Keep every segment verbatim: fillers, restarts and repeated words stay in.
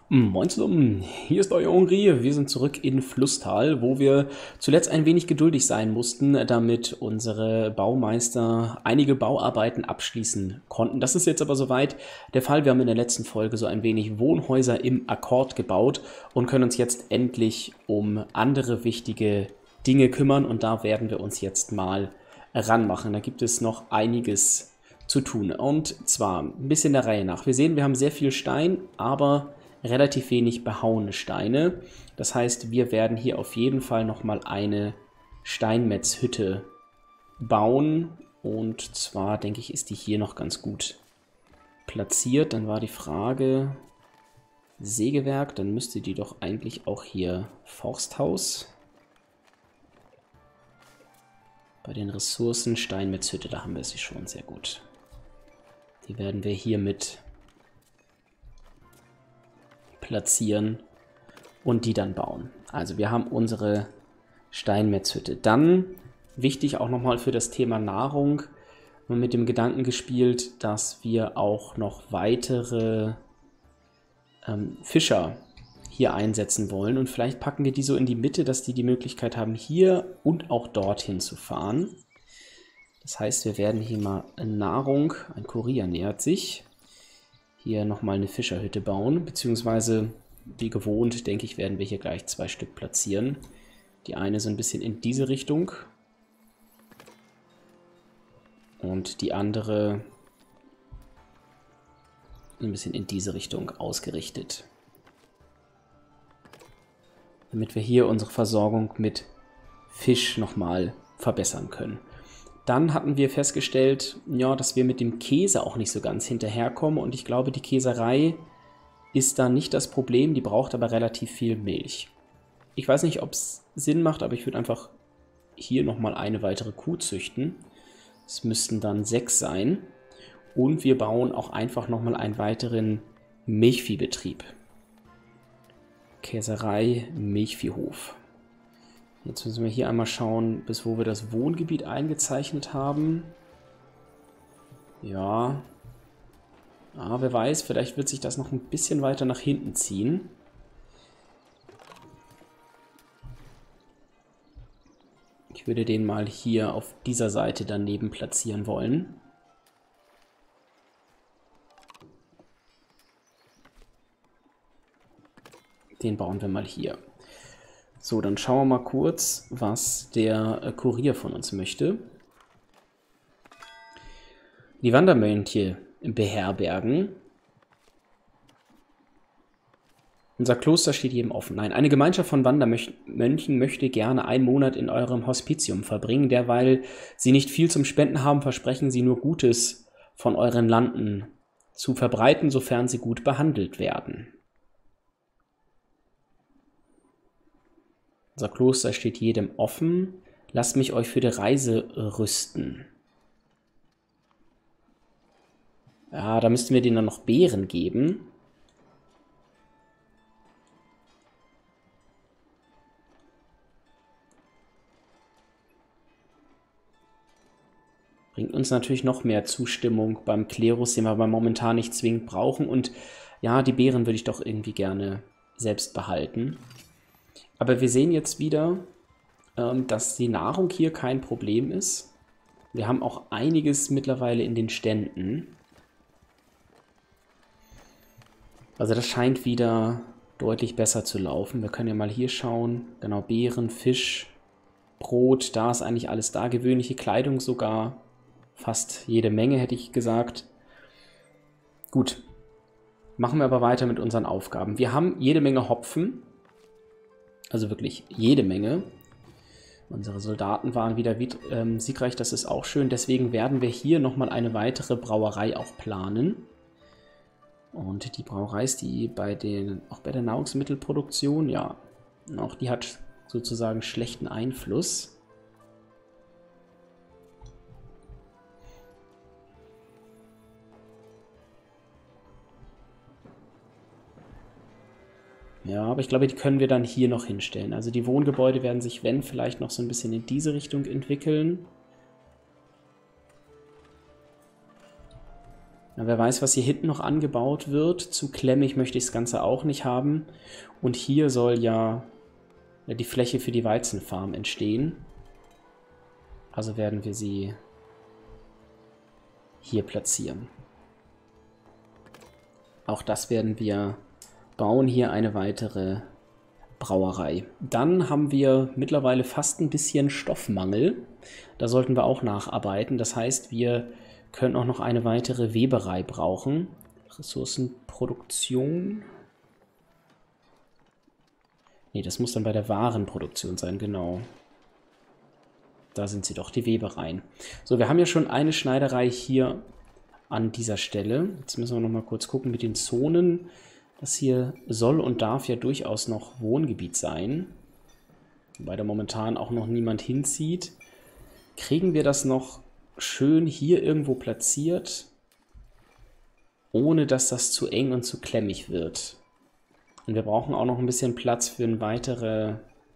Moin zusammen, hier ist euer Henri. Wir sind zurück in Flusstal, wo wir zuletzt ein wenig geduldig sein mussten, damit unsere Baumeister einige Bauarbeiten abschließen konnten. Das ist jetzt aber soweit der Fall. Wir haben in der letzten Folge so ein wenig Wohnhäuser im Akkord gebaut und können uns jetzt endlich um andere wichtige Dinge kümmern. Und da werden wir uns jetzt mal ranmachen. Da gibt es noch einiges zu tun. Und zwar ein bisschen der Reihe nach. Wir sehen, wir haben sehr viel Stein, aber relativ wenig behauene Steine. Das heißt, wir werden hier auf jeden Fall nochmal eine Steinmetzhütte bauen. Und zwar, denke ich, ist die hier noch ganz gut platziert. Dann war die Frage, Sägewerk, dann müsste die doch eigentlich auch hier Forsthaus. Bei den Ressourcen Steinmetzhütte, da haben wir sie schon sehr gut. Die werden wir hier mit platzieren und die dann bauen. Also wir haben unsere Steinmetzhütte. Dann, wichtig auch nochmal für das Thema Nahrung, mit dem Gedanken gespielt, dass wir auch noch weitere ähm, Fischer hier einsetzen wollen. Und vielleicht packen wir die so in die Mitte, dass die die Möglichkeit haben, hier und auch dorthin zu fahren. Das heißt, wir werden hier mal Nahrung, ein Kurier nähert sich, hier nochmal eine Fischerhütte bauen, beziehungsweise wie gewohnt, denke ich, werden wir hier gleich zwei Stück platzieren. Die eine so ein bisschen in diese Richtung und die andere ein bisschen in diese Richtung ausgerichtet. Damit wir hier unsere Versorgung mit Fisch nochmal verbessern können. Dann hatten wir festgestellt, ja, dass wir mit dem Käse auch nicht so ganz hinterherkommen. Und ich glaube, die Käserei ist da nicht das Problem. Die braucht aber relativ viel Milch. Ich weiß nicht, ob es Sinn macht, aber ich würde einfach hier nochmal eine weitere Kuh züchten. Es müssten dann sechs sein. Und wir bauen auch einfach nochmal einen weiteren Milchviehbetrieb. Käserei, Milchviehhof. Jetzt müssen wir hier einmal schauen, bis wo wir das Wohngebiet eingezeichnet haben. Ja. Ah, wer weiß, vielleicht wird sich das noch ein bisschen weiter nach hinten ziehen. Ich würde den mal hier auf dieser Seite daneben platzieren wollen. Den bauen wir mal hier. So, dann schauen wir mal kurz, was der äh, Kurier von uns möchte. Die Wandermönche beherbergen. Unser Kloster steht jedem offen. Nein, eine Gemeinschaft von Wandermönchen möchte gerne einen Monat in eurem Hospitium verbringen. Derweil sie nicht viel zum Spenden haben, versprechen sie nur Gutes von euren Landen zu verbreiten, sofern sie gut behandelt werden. Unser Kloster steht jedem offen. Lasst mich euch für die Reise rüsten. Ja, da müssten wir denen dann noch Beeren geben. Bringt uns natürlich noch mehr Zustimmung beim Klerus, den wir aber momentan nicht zwingend brauchen. Und ja, die Beeren würde ich doch irgendwie gerne selbst behalten. Aber wir sehen jetzt wieder, ähm, dass die Nahrung hier kein Problem ist. Wir haben auch einiges mittlerweile in den Ständen. Also das scheint wieder deutlich besser zu laufen. Wir können ja mal hier schauen. Genau, Beeren, Fisch, Brot, da ist eigentlich alles da. Gewöhnliche Kleidung sogar. Fast jede Menge, hätte ich gesagt. Gut, machen wir aber weiter mit unseren Aufgaben. Wir haben jede Menge Hopfen. Also wirklich jede Menge. Unsere Soldaten waren wieder ähm, siegreich, das ist auch schön. Deswegen werden wir hier nochmal eine weitere Brauerei auch planen. Und die Brauerei ist die bei den, auch bei der Nahrungsmittelproduktion, ja, auch die hat sozusagen schlechten Einfluss. Ja, aber ich glaube, die können wir dann hier noch hinstellen. Also die Wohngebäude werden sich, wenn, vielleicht noch so ein bisschen in diese Richtung entwickeln. Ja, wer weiß, was hier hinten noch angebaut wird. Zu klemmig möchte ich das Ganze auch nicht haben. Und hier soll ja die Fläche für die Weizenfarm entstehen. Also werden wir sie hier platzieren. Auch das werden wir bauen. Hier eine weitere Brauerei. Dann haben wir mittlerweile fast ein bisschen Stoffmangel. Da sollten wir auch nacharbeiten. Das heißt, wir können auch noch eine weitere Weberei brauchen. Ressourcenproduktion. Ne, das muss dann bei der Warenproduktion sein, genau. Da sind sie doch, die Webereien. So, wir haben ja schon eine Schneiderei hier an dieser Stelle. Jetzt müssen wir noch mal kurz gucken mit den Zonen. Das hier soll und darf ja durchaus noch Wohngebiet sein. Wobei da momentan auch noch niemand hinzieht. Kriegen wir das noch schön hier irgendwo platziert, ohne dass das zu eng und zu klemmig wird. Und wir brauchen auch noch ein bisschen Platz für eine weitere...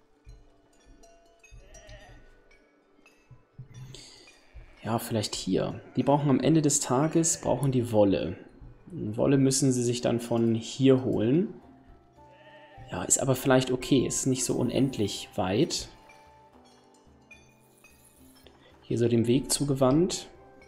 Ja, vielleicht hier. Die brauchen am Ende des Tages, brauchen die Wolle. Und Wolle müssen sie sich dann von hier holen. Ja, ist aber vielleicht okay, ist nicht so unendlich weit. Hier so dem Weg zugewandt.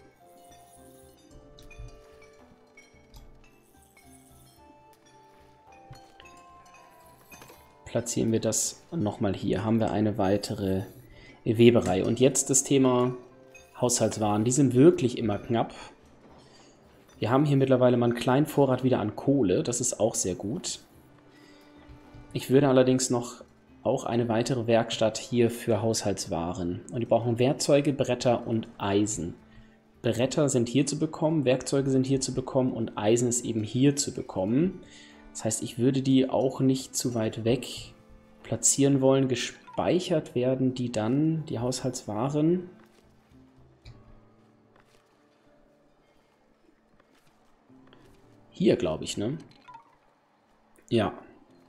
Platzieren wir das nochmal hier. Haben wir eine weitere Weberei. Und jetzt das Thema Haushaltswaren. Die sind wirklich immer knapp. Wir haben hier mittlerweile mal einen kleinen Vorrat wieder an Kohle. Das ist auch sehr gut. Ich würde allerdings noch auch eine weitere Werkstatt hier für Haushaltswaren. Und die brauchen Werkzeuge, Bretter und Eisen. Bretter sind hier zu bekommen, Werkzeuge sind hier zu bekommen und Eisen ist eben hier zu bekommen. Das heißt, ich würde die auch nicht zu weit weg platzieren wollen. Gespeichert werden die dann, die Haushaltswaren. Hier, glaube ich, ne? Ja.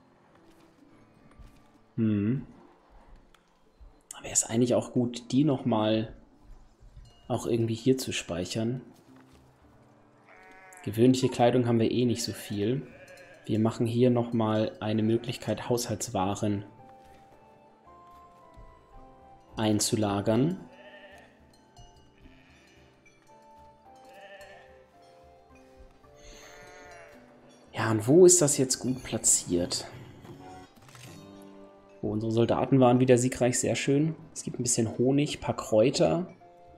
Hm. Wäre es eigentlich auch gut, die nochmal auch irgendwie hier zu speichern. Gewöhnliche Kleidung haben wir eh nicht so viel. Wir machen hier nochmal eine Möglichkeit, Haushaltswaren einzulagern. Ja, und wo ist das jetzt gut platziert? Oh, unsere Soldaten waren wieder siegreich, sehr schön. Es gibt ein bisschen Honig, ein paar Kräuter.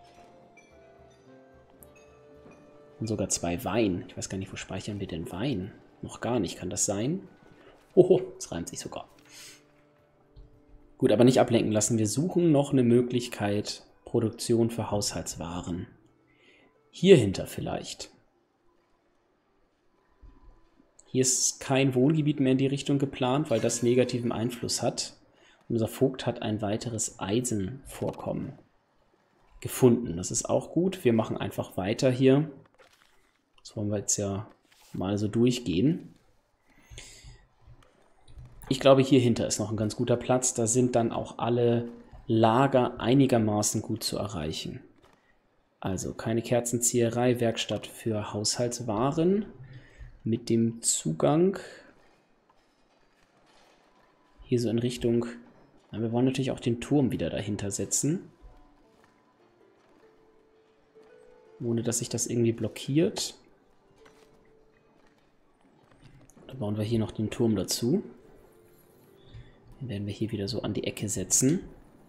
Und sogar zwei Wein. Ich weiß gar nicht, wo speichern wir denn Wein? Noch gar nicht, kann das sein? Oho, es reimt sich sogar. Gut, aber nicht ablenken lassen. Wir suchen noch eine Möglichkeit, Produktion für Haushaltswaren. Hierhinter vielleicht. Hier ist kein Wohngebiet mehr in die Richtung geplant, weil das negativen Einfluss hat. Unser Vogt hat ein weiteres Eisenvorkommen gefunden. Das ist auch gut. Wir machen einfach weiter hier. Das wollen wir jetzt ja mal so durchgehen. Ich glaube, hier hinter ist noch ein ganz guter Platz. Da sind dann auch alle Lager einigermaßen gut zu erreichen. Also keine Kerzenzieherei, Werkstatt für Haushaltswaren. Mit dem Zugang hier so in Richtung, na, wir wollen natürlich auch den Turm wieder dahinter setzen, ohne dass sich das irgendwie blockiert. Dann bauen wir hier noch den Turm dazu. Den werden wir hier wieder so an die Ecke setzen.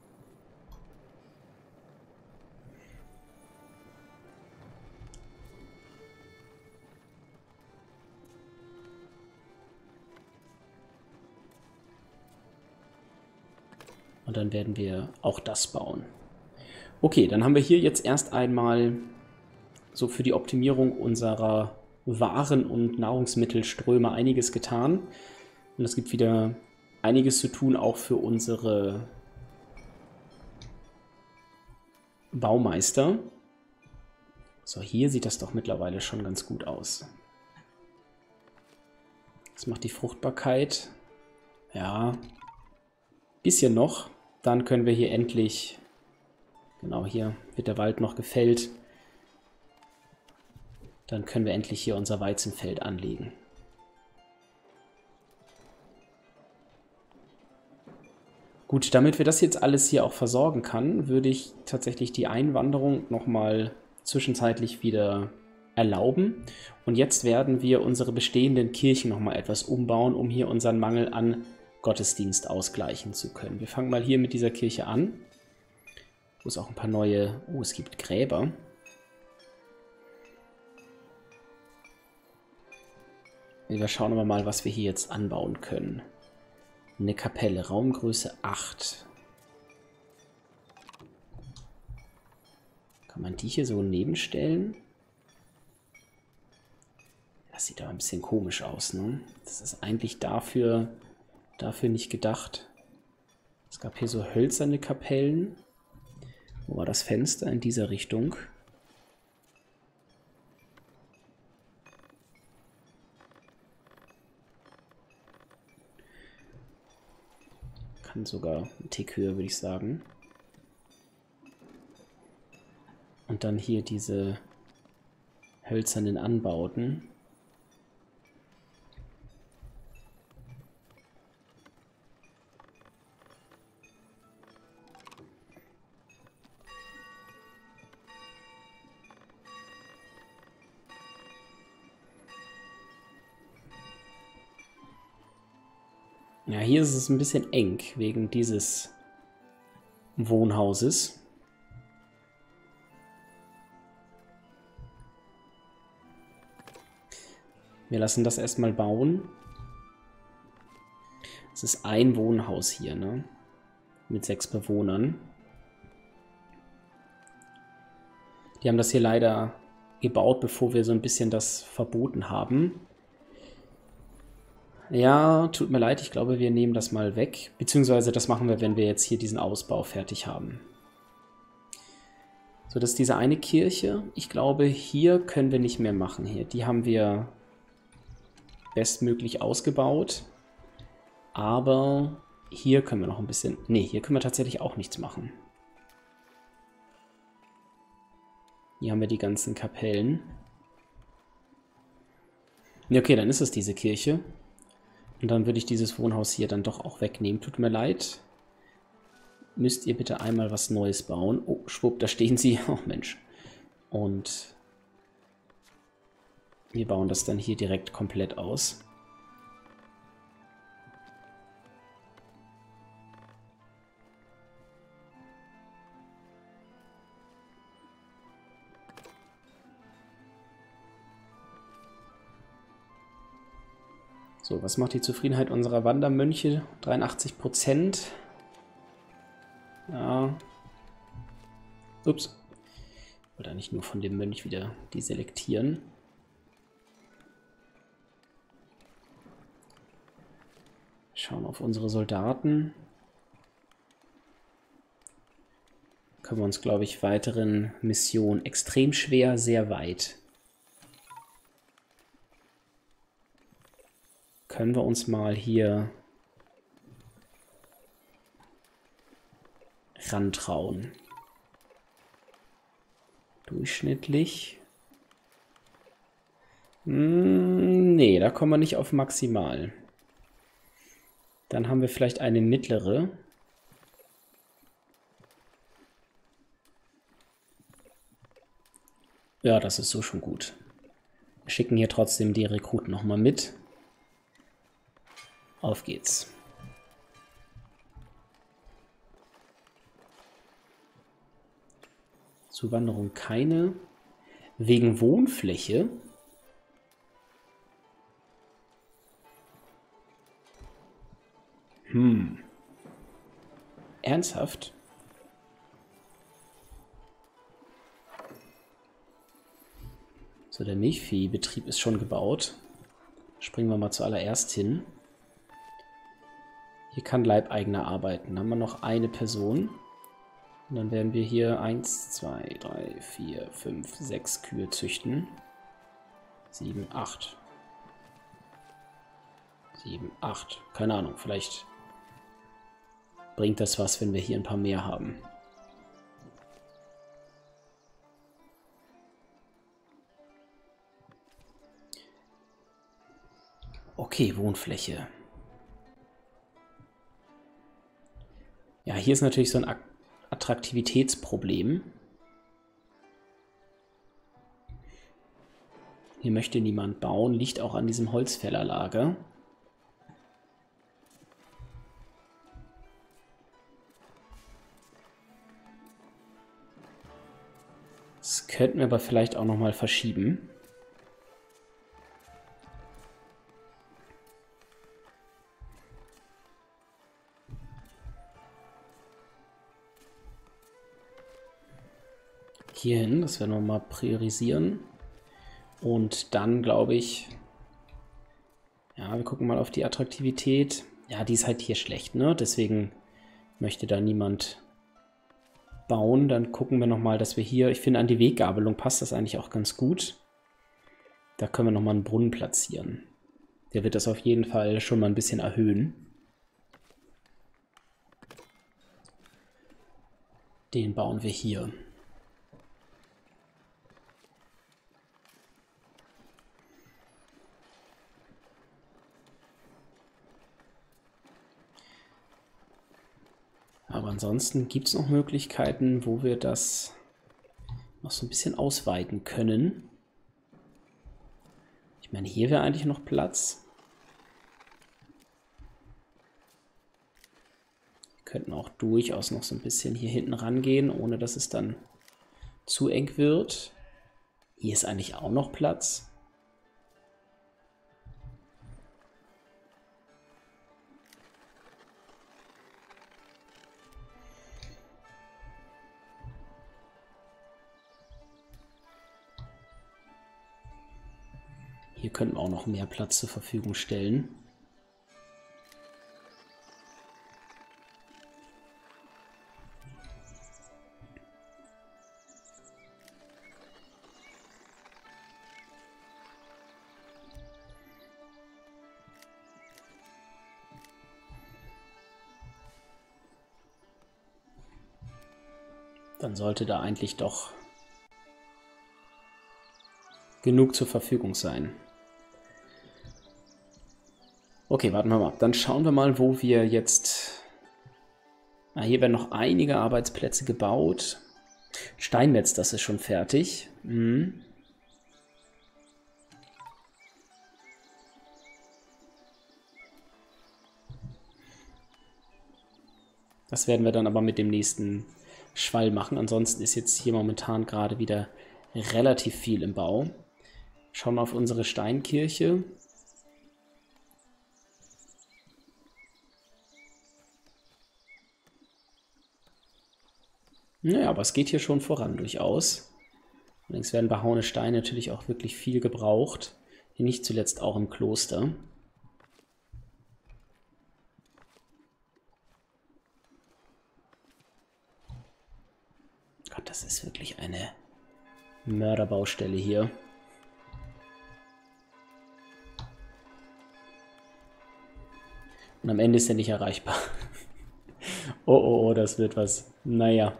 Und dann werden wir auch das bauen. Okay, dann haben wir hier jetzt erst einmal so für die Optimierung unserer Waren- und Nahrungsmittelströme einiges getan. Und es gibt wieder einiges zu tun, auch für unsere Baumeister. So, hier sieht das doch mittlerweile schon ganz gut aus. Das macht die Fruchtbarkeit. Ja, bisschen noch. Dann können wir hier endlich, genau hier wird der Wald noch gefällt. Dann können wir endlich hier unser Weizenfeld anlegen. Gut, damit wir das jetzt alles hier auch versorgen kann, würde ich tatsächlich die Einwanderung nochmal zwischenzeitlich wieder erlauben. Und jetzt werden wir unsere bestehenden Kirchen nochmal etwas umbauen, um hier unseren Mangel an Gottesdienst ausgleichen zu können. Wir fangen mal hier mit dieser Kirche an, wo es auch ein paar neue... Oh, es gibt Gräber. Wir schauen aber mal, was wir hier jetzt anbauen können. Eine Kapelle, Raumgröße acht. Kann man die hier so nebenstellen? Das sieht aber ein bisschen komisch aus, ne? Das ist eigentlich dafür, dafür nicht gedacht. Es gab hier so hölzerne Kapellen. Wo war das Fenster? In dieser Richtung. Kann sogar ein Tick höher, würde ich sagen. Und dann hier diese hölzernen Anbauten. Ja, hier ist es ein bisschen eng wegen dieses Wohnhauses. Wir lassen das erstmal bauen. Es ist ein Wohnhaus hier, ne? Mit sechs Bewohnern. Die haben das hier leider gebaut, bevor wir so ein bisschen das verboten haben. Ja, tut mir leid, ich glaube, wir nehmen das mal weg. Beziehungsweise das machen wir, wenn wir jetzt hier diesen Ausbau fertig haben. So, das ist diese eine Kirche. Ich glaube, hier können wir nicht mehr machen. Hier, die haben wir bestmöglich ausgebaut. Aber hier können wir noch ein bisschen... Nee, hier können wir tatsächlich auch nichts machen. Hier haben wir die ganzen Kapellen. Ja, okay, dann ist es diese Kirche. Und dann würde ich dieses Wohnhaus hier dann doch auch wegnehmen. Tut mir leid. Müsst ihr bitte einmal was Neues bauen. Oh, schwupp, da stehen sie. Oh, Mensch. Und wir bauen das dann hier direkt komplett aus. So, was macht die Zufriedenheit unserer Wandermönche? dreiundachtzig Prozent. Ja. Ups. Ich wollte eigentlich nur von dem Mönch wieder die selektieren. Schauen auf unsere Soldaten. Können wir uns, glaube ich, weiteren Missionen extrem schwer, sehr weit. Können wir uns mal hier rantrauen. Durchschnittlich. Hm, nee, da kommen wir nicht auf maximal. Dann haben wir vielleicht eine mittlere. Ja, das ist so schon gut. Wir schicken hier trotzdem die Rekruten nochmal mit. Auf geht's. Zuwanderung keine. Wegen Wohnfläche. Hm. Ernsthaft? So, der Milchviehbetrieb ist schon gebaut. Springen wir mal zuallererst hin. Hier kann Leibeigener arbeiten. Dann haben wir noch eine Person. Und dann werden wir hier eins, zwei, drei, vier, fünf, sechs Kühe züchten. sieben, acht. sieben, acht. Keine Ahnung, vielleicht bringt das was, wenn wir hier ein paar mehr haben. Okay, Wohnfläche. Ja, hier ist natürlich so ein Attraktivitätsproblem. Hier möchte niemand bauen, liegt auch an diesem Holzfällerlager. Das könnten wir aber vielleicht auch nochmal verschieben. Hierhin, das werden wir mal priorisieren. Und dann glaube ich, ja, wir gucken mal auf die Attraktivität. Ja, die ist halt hier schlecht, ne? Deswegen möchte da niemand bauen. Dann gucken wir nochmal, dass wir hier, ich finde, an die Weggabelung passt das eigentlich auch ganz gut. Da können wir nochmal einen Brunnen platzieren. Der wird das auf jeden Fall schon mal ein bisschen erhöhen. Den bauen wir hier. Aber ansonsten gibt es noch Möglichkeiten, wo wir das noch so ein bisschen ausweiten können. Ich meine, hier wäre eigentlich noch Platz. Wir könnten auch durchaus noch so ein bisschen hier hinten rangehen, ohne dass es dann zu eng wird. Hier ist eigentlich auch noch Platz. Hier könnten wir auch noch mehr Platz zur Verfügung stellen. Dann sollte da eigentlich doch genug zur Verfügung sein. Okay, warten wir mal ab. Dann schauen wir mal, wo wir jetzt... Ah, hier werden noch einige Arbeitsplätze gebaut. Steinmetz, das ist schon fertig. Mhm. Das werden wir dann aber mit dem nächsten Schwall machen. Ansonsten ist jetzt hier momentan gerade wieder relativ viel im Bau. Schauen wir auf unsere Steinkirche. Naja, aber es geht hier schon voran durchaus. Allerdings werden behauene Steine natürlich auch wirklich viel gebraucht. Hier nicht zuletzt auch im Kloster. Gott, das ist wirklich eine Mörderbaustelle hier. Und am Ende ist er nicht erreichbar. Oh, oh, oh, das wird was. Naja.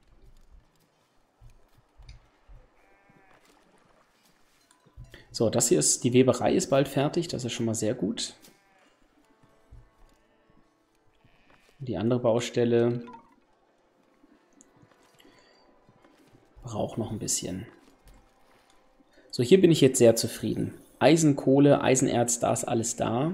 So, das hier ist, die Weberei ist bald fertig, das ist schon mal sehr gut. Die andere Baustelle braucht noch ein bisschen. So, hier bin ich jetzt sehr zufrieden. Eisen, Kohle, Eisenerz, da ist alles da.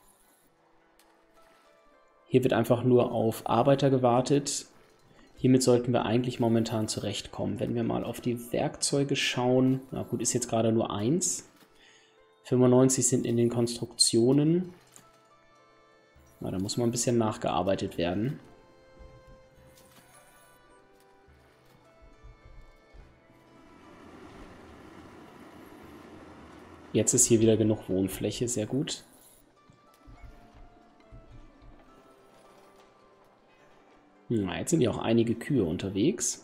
Hier wird einfach nur auf Arbeiter gewartet. Hiermit sollten wir eigentlich momentan zurechtkommen. Wenn wir mal auf die Werkzeuge schauen, na gut, ist jetzt gerade nur eins. fünfundneunzig sind in den Konstruktionen. Na, da muss mal ein bisschen nachgearbeitet werden. Jetzt ist hier wieder genug Wohnfläche, sehr gut. Na, jetzt sind ja auch einige Kühe unterwegs.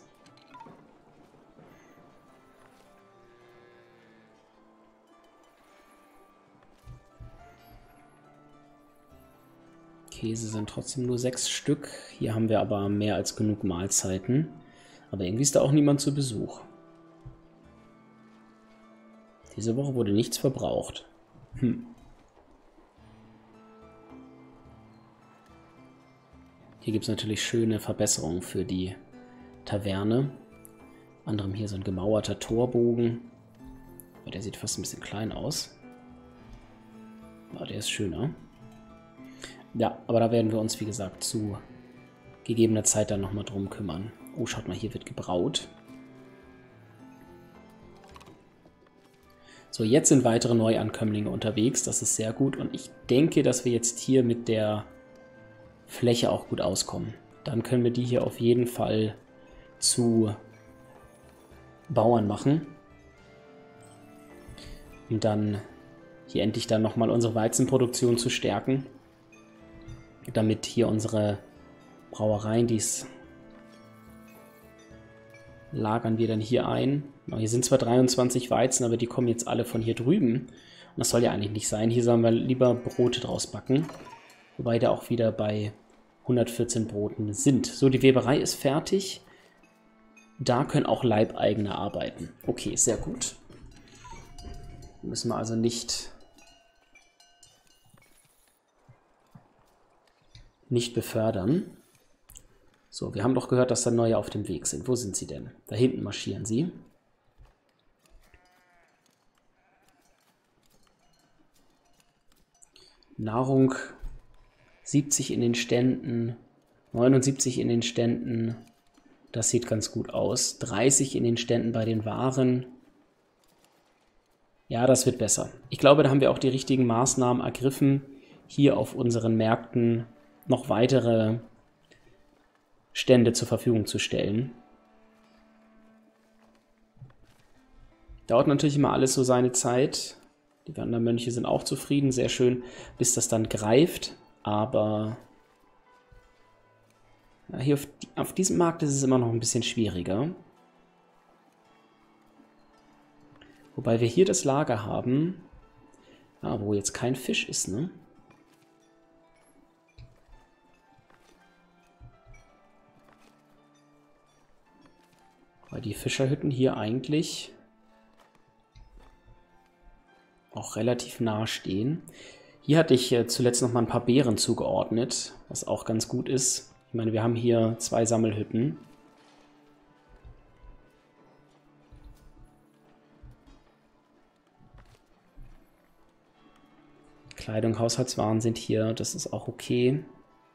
Käse sind trotzdem nur sechs Stück. Hier haben wir aber mehr als genug Mahlzeiten. Aber irgendwie ist da auch niemand zu Besuch. Diese Woche wurde nichts verbraucht. Hm. Hier gibt es natürlich schöne Verbesserungen für die Taverne. Unter anderem hier so ein gemauerter Torbogen. Aber der sieht fast ein bisschen klein aus. Aber der ist schöner. Ja, aber da werden wir uns, wie gesagt, zu gegebener Zeit dann nochmal drum kümmern. Oh, schaut mal, hier wird gebraut. So, jetzt sind weitere Neuankömmlinge unterwegs. Das ist sehr gut. Und ich denke, dass wir jetzt hier mit der Fläche auch gut auskommen. Dann können wir die hier auf jeden Fall zu Bauern machen. Und dann hier endlich dann nochmal unsere Weizenproduktion zu stärken. Damit hier unsere Brauereien, dies lagern wir dann hier ein. Hier sind zwar dreiundzwanzig Weizen, aber die kommen jetzt alle von hier drüben. Und das soll ja eigentlich nicht sein. Hier sollen wir lieber Brote draus backen. Wobei da auch wieder bei hundertvierzehn Broten sind. So, die Weberei ist fertig. Da können auch Leibeigene arbeiten. Okay, sehr gut. Müssen wir also nicht, nicht befördern. So, wir haben doch gehört, dass da neue auf dem Weg sind. Wo sind sie denn? Da hinten marschieren sie. Nahrung siebzig in den Ständen, neunundsiebzig in den Ständen. Das sieht ganz gut aus. dreißig in den Ständen bei den Waren. Ja, das wird besser. Ich glaube, da haben wir auch die richtigen Maßnahmen ergriffen, hier auf unseren Märkten noch weitere Stände zur Verfügung zu stellen. Dauert natürlich immer alles so seine Zeit. Die Wandermönche sind auch zufrieden, sehr schön, bis das dann greift. Aber ja, hier auf, auf diesem Markt ist es immer noch ein bisschen schwieriger. Wobei wir hier das Lager haben, ja, wo jetzt kein Fisch ist, ne? Weil die Fischerhütten hier eigentlich auch relativ nah stehen. Hier hatte ich äh, zuletzt noch mal ein paar Beeren zugeordnet, was auch ganz gut ist. Ich meine, wir haben hier zwei Sammelhütten. Kleidung, Haushaltswaren sind hier, das ist auch okay.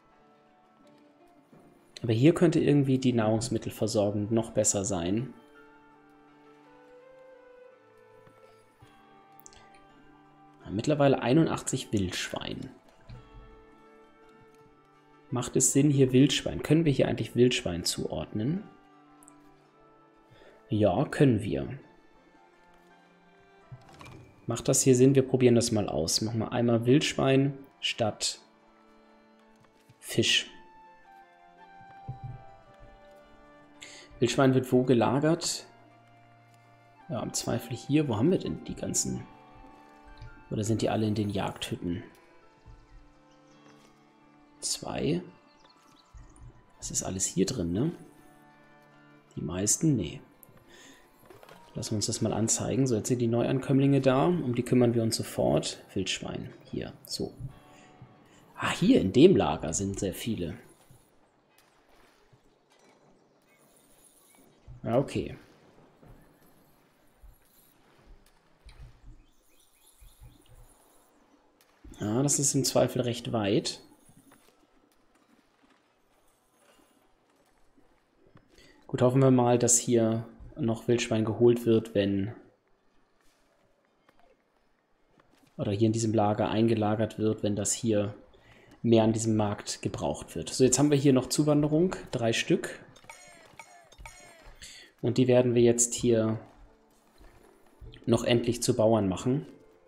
Aber hier könnte irgendwie die Nahrungsmittelversorgung noch besser sein. Mittlerweile einundachtzig Wildschwein. Macht es Sinn, hier Wildschwein? Können wir hier eigentlich Wildschwein zuordnen? Ja, können wir. Macht das hier Sinn? Wir probieren das mal aus. Machen wir einmal Wildschwein statt Fisch. Wildschwein wird wo gelagert? Ja, im Zweifel hier. Wo haben wir denn die ganzen... Oder sind die alle in den Jagdhütten? Zwei. Das ist alles hier drin, ne? Die meisten? Nee. Lassen wir uns das mal anzeigen. So, jetzt sind die Neuankömmlinge da. Um die kümmern wir uns sofort. Wildschwein. Hier. So. Ah, hier in dem Lager sind sehr viele. Ja, okay. Ja, das ist im Zweifel recht weit. Gut, hoffen wir mal, dass hier noch Wildschwein geholt wird, wenn... Oder hier in diesem Lager eingelagert wird, wenn das hier mehr an diesem Markt gebraucht wird. So, jetzt haben wir hier noch Zuwanderung, drei Stück. Und die werden wir jetzt hier noch endlich zu Bauern machen.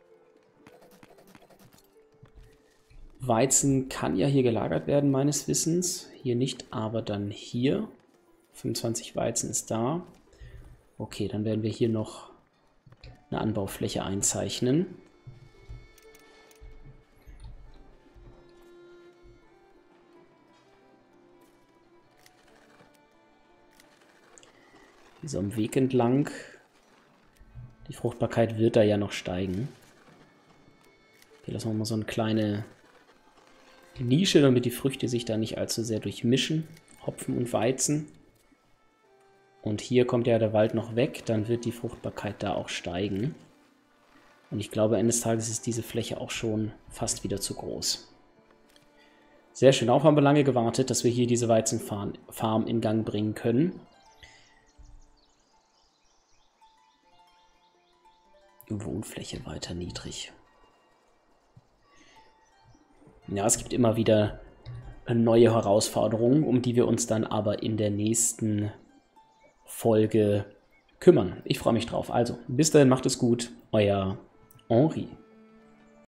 Weizen kann ja hier gelagert werden, meines Wissens. Hier nicht, aber dann hier. fünfundzwanzig Weizen ist da. Okay, dann werden wir hier noch eine Anbaufläche einzeichnen. Hier so am Weg entlang. Die Fruchtbarkeit wird da ja noch steigen. Hier lassen wir mal so eine kleine... Nische, damit die Früchte sich da nicht allzu sehr durchmischen. Hopfen und Weizen. Und hier kommt ja der Wald noch weg, dann wird die Fruchtbarkeit da auch steigen. Und ich glaube, eines Tages ist diese Fläche auch schon fast wieder zu groß. Sehr schön, auch haben wir lange gewartet, dass wir hier diese Weizenfarm in Gang bringen können. Wohnfläche weiter niedrig. Ja, es gibt immer wieder neue Herausforderungen, um die wir uns dann aber in der nächsten Folge kümmern. Ich freue mich drauf. Also, bis dahin, macht es gut. Euer Henri.